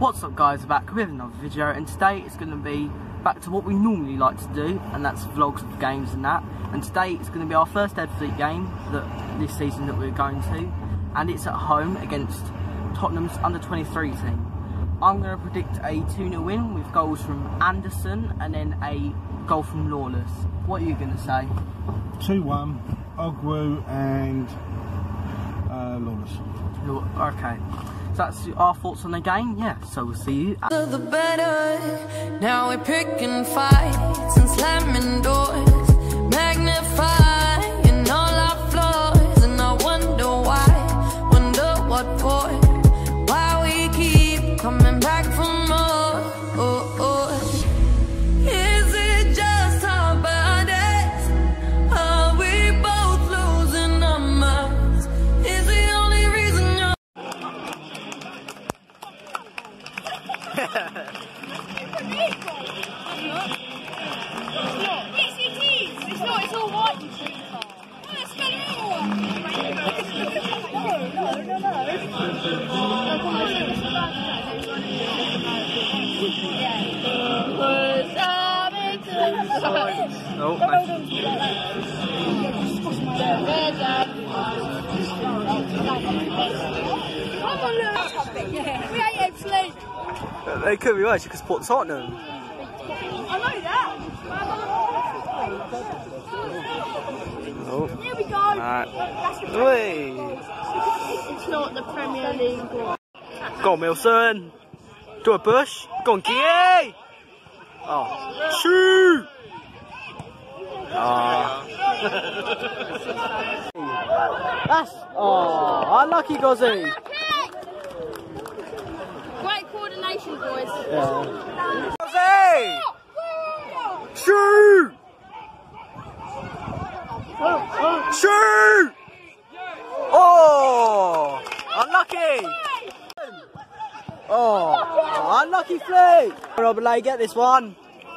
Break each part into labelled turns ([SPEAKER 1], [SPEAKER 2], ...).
[SPEAKER 1] What's up guys, we're back with another video, and today it's going to be back to what we normally like to do, and that's vlogs of games and that. And today it's going to be our first Dead Fleet game this season that we're going to, and it's at home against Tottenham's under-23 team. I'm going to predict a 2-0 win with goals from Anderson and then a goal from Lawless. What are you going to say?
[SPEAKER 2] 2-1, Ogwu and Lawless.
[SPEAKER 1] Okay. So that's our thoughts on the game, yeah, so we'll see you.
[SPEAKER 3] The better, now we're picking fights and slamming doors, magnifying all our flaws, and I wonder why, wonder what for, why we keep coming back for more. Is it just our bodies? Are we both losing our minds? Is the only reason you're
[SPEAKER 4] It's all white. Let's get it all.
[SPEAKER 1] They could be right, you could support Tottenham.
[SPEAKER 4] I know that.
[SPEAKER 1] Oh.
[SPEAKER 4] Here we go.
[SPEAKER 1] Alright.
[SPEAKER 4] It's not the Premier League.
[SPEAKER 1] Go on, Milson. Do a Bush. Go on, Kie. Oh. Shoot. Oh. That's. Oh, unlucky, Gozzy.
[SPEAKER 4] Great coordination, boys.
[SPEAKER 1] Yeah. Gozzy. Shoot. Shoot! Oh! Unlucky! Oh! Unlucky flick! Oberlay, get this one!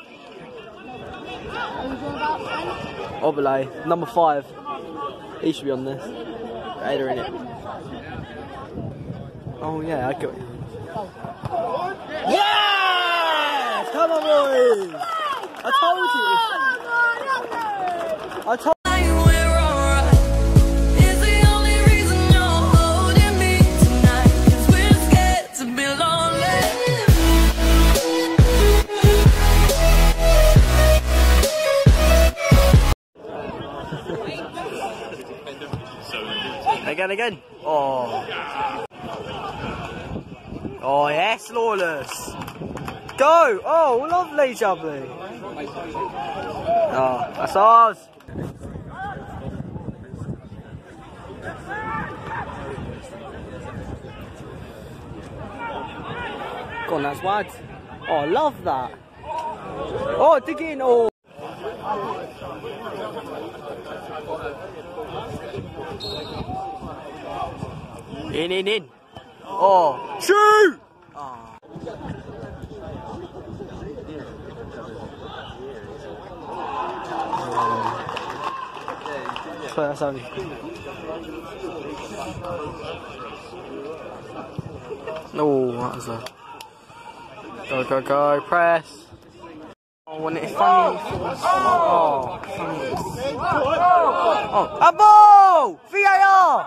[SPEAKER 1] Oberlay, number 5. He should be on this. Ada in it. Oh yeah, I got it. Yes! Come on, boys! I told you! I told Again. Oh. Oh yes, Lawless. Go! Oh, lovely, jubbly. Oh, that's ours. Go on, that's wide. Oh, I love that. Oh, dig in. Oh. In. Oh, shoot! Oh. So that's only. Oh, what was that? Go, press. Oh, when it's funny. Oh, funny. Oh, a ball! VAR!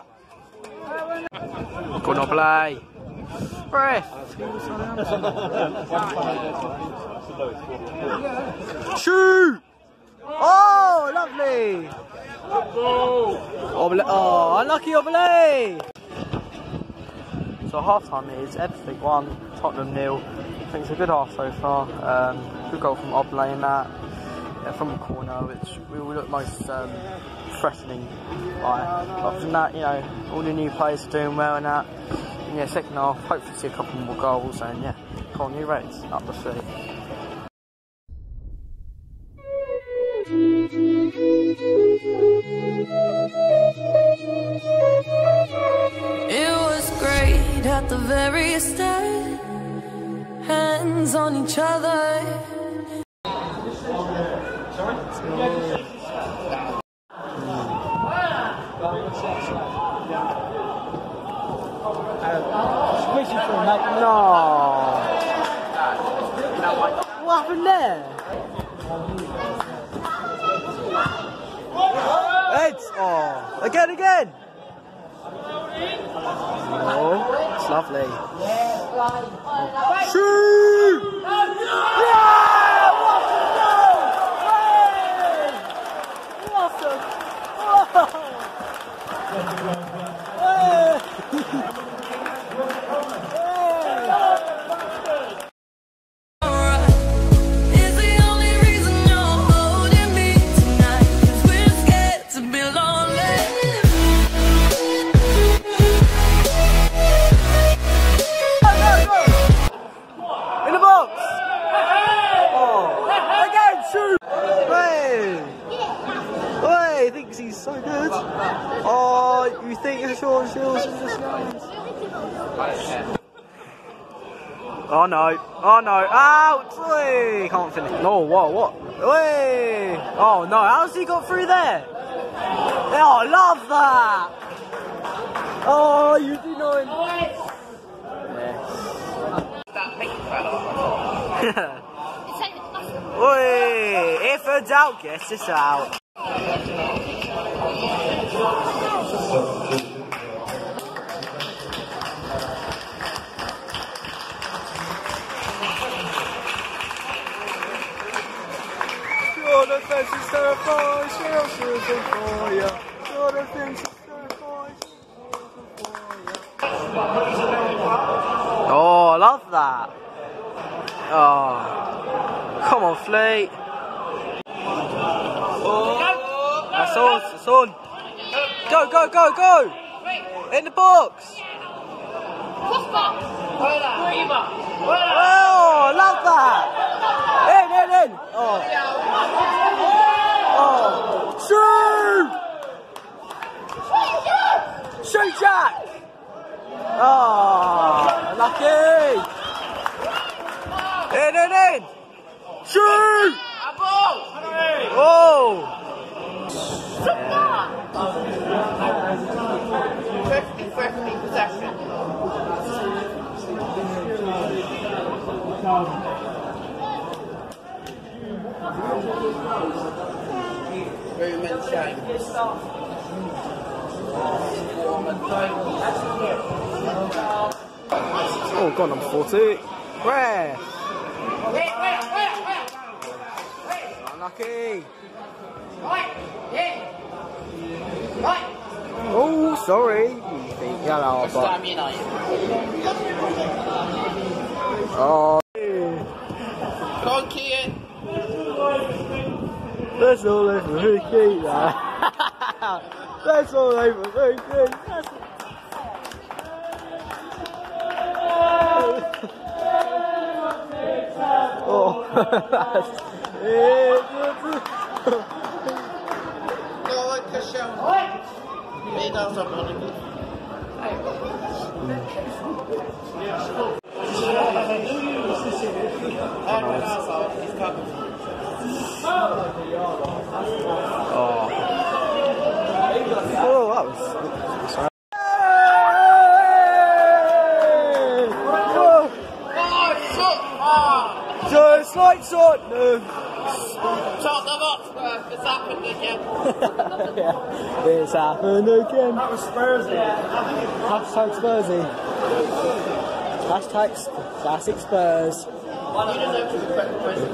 [SPEAKER 1] Go on, play. Ref. Shoot! Oh, lovely. Oh, unlucky Oblay. So half time is Ebbsfleet 1, Tottenham 0. I think it's a good half so far. Good goal from Oblay in that. From the corner, which we will look most threatening by. Apart from that, you know, all the new players are doing well in that. And yeah, second half, hopefully see a couple more goals, and yeah, come on, new Reds, up the street.
[SPEAKER 3] It was great at the very start, hands on each other.
[SPEAKER 1] No. what happened there? Heads! Oh, again! Oh, it's lovely. Shoot! Yeah! What a goal! Hey! What a...
[SPEAKER 3] Is the only reason you're holding me tonight? 'Cause we're scared to be lonely.
[SPEAKER 1] In the box! Oh, again, shoot! Hey! Hey, he thinks he's so good. Oh, you think you're Sean Shields in this game? Oh no, out! Hey, can't finish. No, what? Hey! Oh no, how's he got through there? Oh, I love that! Oh, you do know him. Oi! If a doubt, guess it's out. Your defense is terrified, Chelsea is on fire. Your defense is terrified, oh, I love that. Oh, come on, Fleet. Oh, that's on. Go! In the box. Oh, I love that. In. Oh, shoot! Shoot, Jack. Oh, lucky. In. Shoot! Oh!
[SPEAKER 5] 50-50 possession. Very immense shame.
[SPEAKER 1] Oh, God, number 40. Rare. Unlucky. Oh, sorry. Yellow.
[SPEAKER 5] West United.
[SPEAKER 1] Oh.
[SPEAKER 5] Go on, Kean.
[SPEAKER 1] That's all over Ricky. That's all over Ricky. Oh, that's it.
[SPEAKER 5] Go on, Cashel. He does something.
[SPEAKER 1] Oh, that was. Just like Tottenham.
[SPEAKER 5] Tottenham Hotspur, it's happened again.
[SPEAKER 1] It's happened again.
[SPEAKER 2] That was Spursy.
[SPEAKER 1] Hashtag Spursy. Hashtag classic Spurs.
[SPEAKER 5] You deserve to be president.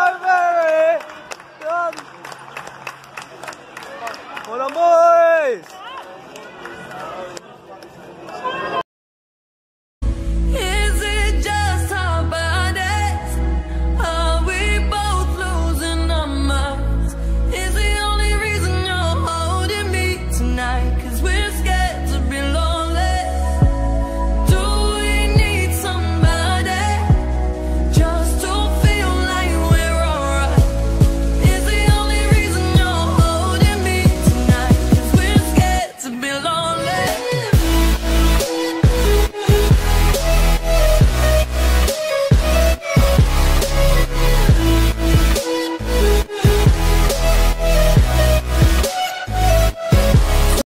[SPEAKER 1] Hold on, boys!